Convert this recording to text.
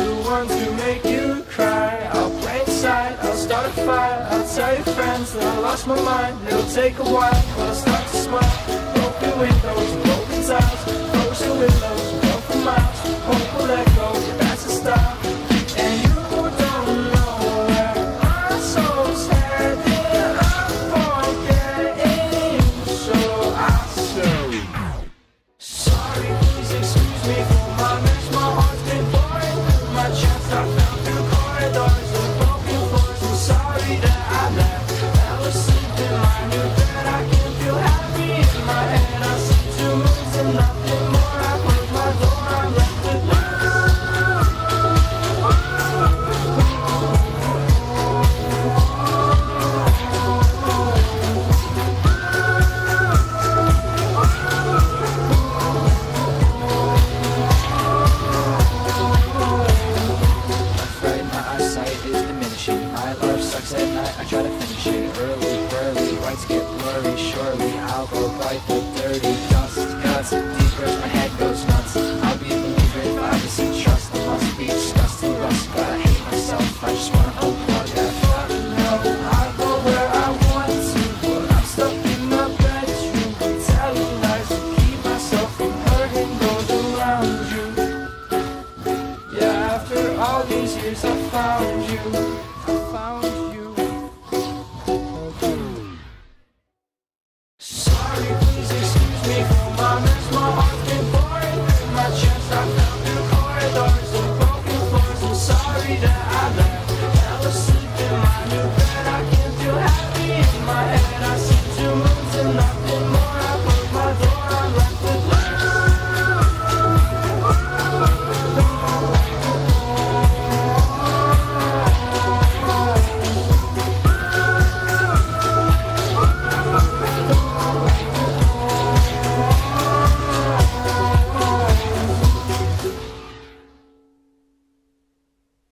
the one to make you cry. I'll play inside, I'll start a fire. I'll tell your friends that I lost my mind. It'll take a while, but I'll start to smile. Broken windows and broken tiles, frozen willows and broken miles. Hope will let go, yeah, that's the style. And you don't know where my soul's headed. I'm forgetting you, so I say sorry, please excuse me for my mess. My heart's been pouring through my chest. I fell through corridors and broken floors. I'm sorry that I left. Fell asleep in my new bed. I can feel happy in my head. I see two moons and nothing more. I close my door, I'm left with you. At night, I try to finish it early, lights get blurry, surely I'll go bright but dirty, dust, guts, deep breath, my head goes nuts. I'll be a believer if I receive trust. I must be disgusting, rust, but I hate myself. I just wanna unplug that fuck. No, I go where I want to, but I'm stuck in my bedroom. I'm telling lies to keep myself from hurting those around you. Yeah, after all these years I found you. Sorry, please excuse me for my mess. My heart's been pouring through my chest. I fell through corridors and broken floors. I'm sorry that I left. Fell asleep in my new bed. I can feel happy in my head. I see two moons and nothing more.